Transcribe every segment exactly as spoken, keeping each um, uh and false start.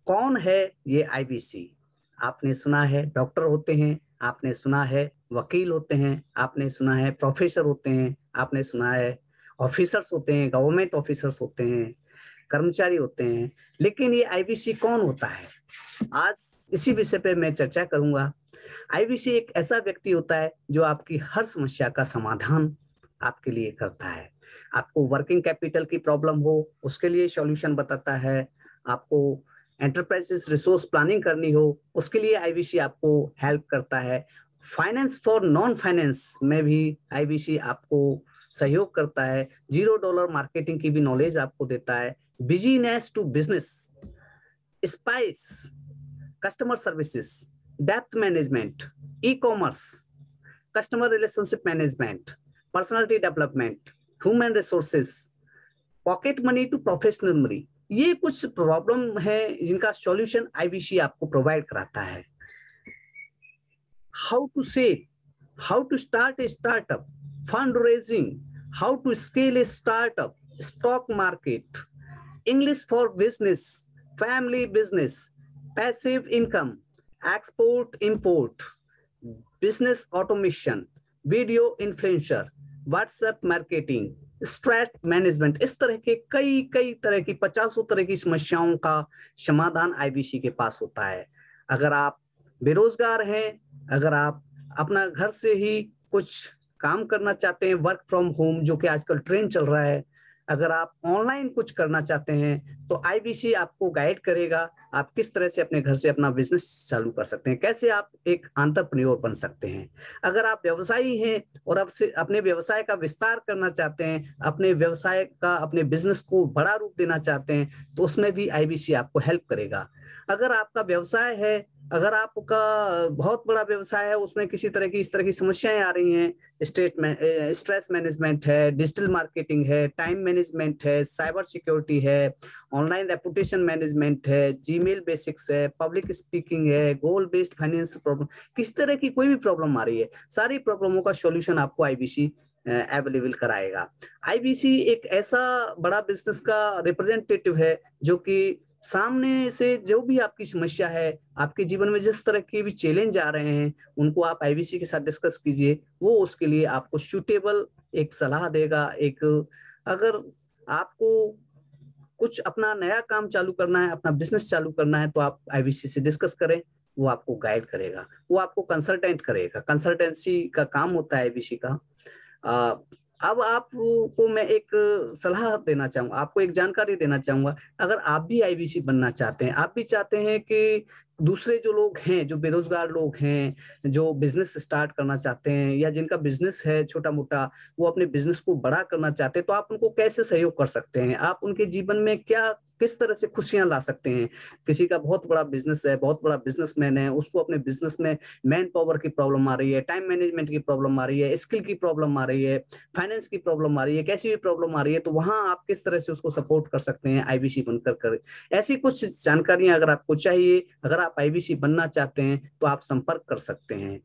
कौन है ये आईबीसी? आपने सुना है डॉक्टर होते हैं, आपने सुना है वकील होते हैं, आपने सुना है प्रोफेसर होते हैं, आपने सुना है ऑफिसर्स होते हैं, गवर्नमेंट ऑफिसर्स होते हैं, कर्मचारी होते हैं, लेकिन ये आईबीसी कौन होता है? आज इसी विषय पे मैं चर्चा करूंगा। आईबीसी एक ऐसा व्यक्ति होता है जो आपकी हर समस्या का समाधान आपके लिए करता है। आपको वर्किंग कैपिटल की प्रॉब्लम हो, उसके लिए सॉल्यूशन बताता है। आपको एंटरप्राइजेस रिसोर्स प्लानिंग करनी हो, उसके लिए आईबीसी आपको हेल्प करता है। फाइनेंस फॉर नॉन फाइनेंस में भी आईबीसी आपको सहयोग करता है। जीरो डॉलर मार्केटिंग की भी नॉलेज आपको देता है। Business to business, spice, customer services, depth management, e commerce, customer relationship management, personality development, human resources, pocket money to professional money, ये कुछ प्रॉब्लम है जिनका सॉल्यूशन आईबीसी आपको प्रोवाइड कराता है। How to save, how to start a startup, fund raising, how to scale a startup, stock market, English for business, family business, passive income, export import, business automation, video influencer, WhatsApp marketing, stress management, इस तरह के कई कई तरह की पचासों तरह की समस्याओं का समाधान आईबीसी के पास होता है। अगर आप बेरोजगार हैं, अगर आप अपना घर से ही कुछ काम करना चाहते हैं, वर्क फ्रॉम होम जो कि आजकल ट्रेंड चल रहा है, अगर आप ऑनलाइन कुछ करना चाहते हैं तो आईबीसी आपको गाइड करेगा आप किस तरह से अपने घर से अपना बिजनेस चालू कर सकते हैं, कैसे आप एक एंटरप्रेन्योर बन सकते हैं। अगर आप व्यवसायी हैं और आप से अपने व्यवसाय का विस्तार करना चाहते हैं, अपने व्यवसाय का, अपने बिजनेस को बड़ा रूप देना चाहते हैं, तो उसमें भी आईबीसी आपको हेल्प करेगा। अगर आपका व्यवसाय है, अगर आपका बहुत बड़ा व्यवसाय है, उसमें किसी तरह की इस तरह की समस्याएं आ रही हैं, स्टेट में स्ट्रेस मैनेजमेंट है, डिजिटल मार्केटिंग है, टाइम मैनेजमेंट है, साइबर सिक्योरिटी है, ऑनलाइन रेपुटेशन मैनेजमेंट है, जीमेल बेसिक्स है, पब्लिक स्पीकिंग है, गोल बेस्ड फाइनेंस प्रॉब्लम, किस तरह की कोई भी प्रॉब्लम आ रही है, सारी प्रॉब्लमों का सॉल्यूशन आपको आईबीसी अवेलेबल कराएगा। आईबीसी एक ऐसा बड़ा बिजनेस का रिप्रेजेंटेटिव है जो कि सामने से जो भी आपकी समस्या है, आपके जीवन में जिस तरह के भी चैलेंज आ रहे हैं, उनको आप आईबीसी के साथ डिस्कस कीजिए, वो उसके लिए आपको सूटेबल एक सलाह देगा। एक अगर आपको कुछ अपना नया काम चालू करना है, अपना बिजनेस चालू करना है, तो आप आईबीसी से डिस्कस करें, वो आपको गाइड करेगा, वो आपको कंसल्टेंट करेगा। कंसल्टेंसी का काम होता है आईबीसी का। आ, अब आपको मैं एक सलाह देना चाहूंगा, आपको एक जानकारी देना चाहूंगा। अगर आप भी आईबीसी बनना चाहते हैं, आप भी चाहते हैं कि दूसरे जो लोग हैं, जो बेरोजगार लोग हैं, जो बिजनेस स्टार्ट करना चाहते हैं या जिनका बिजनेस है छोटा मोटा, वो अपने बिजनेस को बड़ा करना चाहते हैं, तो आप उनको कैसे सहयोग कर सकते हैं? आप उनके जीवन में क्या, किस तरह से खुशियां ला सकते हैं? किसी का बहुत बड़ा बिजनेस है, बहुत बड़ा बिजनेसमैन है, उसको अपने बिजनेस में मैन पावर की प्रॉब्लम आ रही है, टाइम मैनेजमेंट की प्रॉब्लम आ रही है, स्किल की प्रॉब्लम आ रही है, फाइनेंस की प्रॉब्लम आ रही है, कैसी भी प्रॉब्लम आ रही है, तो वहां आप किस तरह से उसको सपोर्ट कर सकते हैं आईबीसी बनकर कर। ऐसी कुछ जानकारियां अगर आपको चाहिए, अगर आप आईबीसी बनना चाहते हैं, तो आप संपर्क कर सकते हैं।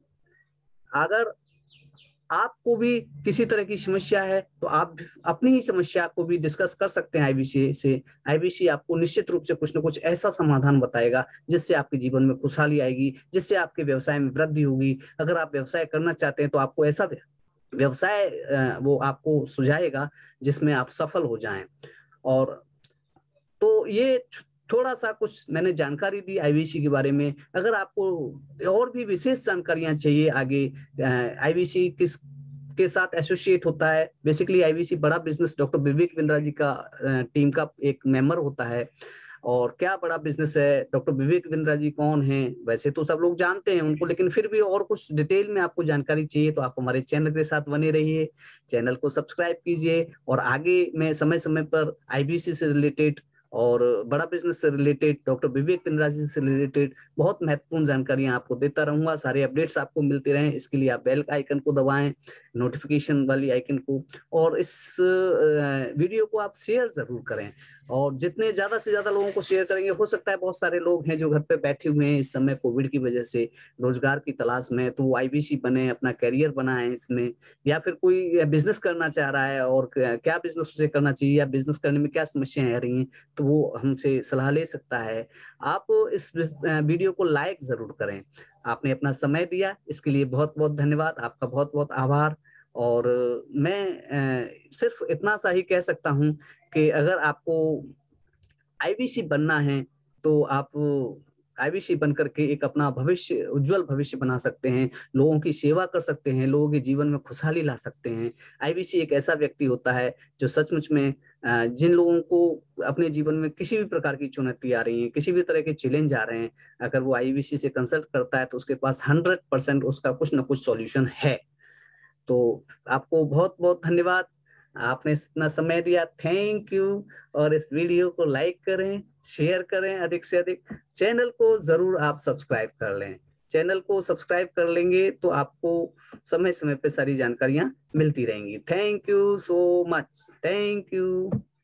अगर आपको भी किसी तरह की समस्या है तो आप अपनी ही समस्या को भी डिस्कस कर सकते हैं आईबीसी से। आईबीसी आपको निश्चित रूप से कुछ ना कुछ ऐसा समाधान बताएगा जिससे आपके जीवन में खुशहाली आएगी, जिससे आपके व्यवसाय में वृद्धि होगी। अगर आप व्यवसाय करना चाहते हैं तो आपको ऐसा व्यवसाय वो आपको सुझाएगा जिसमें आप सफल हो जाएं। और तो ये थोड़ा सा कुछ मैंने जानकारी दी आईबीसी के बारे में। अगर आपको और भी विशेष जानकारियां चाहिए आगे, आईबीसी किस के साथ एसोसिएट होता है, basically IBC Bada business doctor Vivek Bindra ji का टीम का एक मेंबर होता है। और क्या बड़ा बिजनेस है, डॉक्टर विवेक बिंद्रा जी कौन हैं, वैसे तो सब लोग जानते हैं उनको, लेकिन फिर भी और कुछ डिटेल में आपको जानकारी चाहिए तो आप हमारे चैनल के साथ बने रहिए, चैनल को सब्सक्राइब कीजिए। और आगे मैं समय समय पर आईबीसी से रिलेटेड और बड़ा बिजनेस से रिलेटेड, डॉक्टर विवेक बिंद्रा जी से रिलेटेड बहुत महत्वपूर्ण जानकारियां आपको देता रहूंगा। सारे अपडेट्स आपको मिलते रहें, इसके लिए आप बेल आइकन को दबाएं, नोटिफिकेशन वाली आइकन को, और इस वीडियो को आप शेयर जरूर करें। और जितने ज्यादा से ज्यादा लोगों को शेयर करेंगे, हो सकता है बहुत सारे लोग हैं जो घर पे बैठे हुए हैं इस समय कोविड की वजह से, रोजगार की तलाश में, तो वो आईबीसी बने, अपना करियर बनाए इसमें, या फिर कोई बिजनेस करना चाह रहा है और क्या बिजनेस उसे करना चाहिए या बिजनेस करने में क्या समस्याएं आ रही हैं, तो वो हमसे सलाह ले सकता है। आप इस वीडियो को लाइक जरूर करें। आपने अपना समय दिया, इसके लिए बहुत बहुत धन्यवाद, आपका बहुत बहुत आभार। और मैं सिर्फ इतना सा ही कह सकता हूं कि अगर आपको आईबीसी बनना है तो आप आईबीसी बन करके एक अपना भविष्य, उज्जवल भविष्य बना सकते हैं, लोगों की सेवा कर सकते हैं, लोगों के जीवन में खुशहाली ला सकते हैं। आईबीसी एक ऐसा व्यक्ति होता है जो सचमुच में जिन लोगों को अपने जीवन में किसी भी प्रकार की चुनौती आ रही है, किसी भी तरह के चैलेंज आ रहे हैं, अगर वो आईबीसी से कंसल्ट करता है तो उसके पास हंड्रेड परसेंट उसका कुछ ना कुछ सॉल्यूशन है। तो आपको बहुत बहुत धन्यवाद, आपने इतना समय दिया, थैंक यू। और इस वीडियो को लाइक करें, शेयर करें अधिक से अधिक, चैनल को जरूर आप सब्सक्राइब कर लें। चैनल को सब्सक्राइब कर लेंगे तो आपको समय समय पे सारी जानकारियां मिलती रहेंगी। Thank you so much, thank you.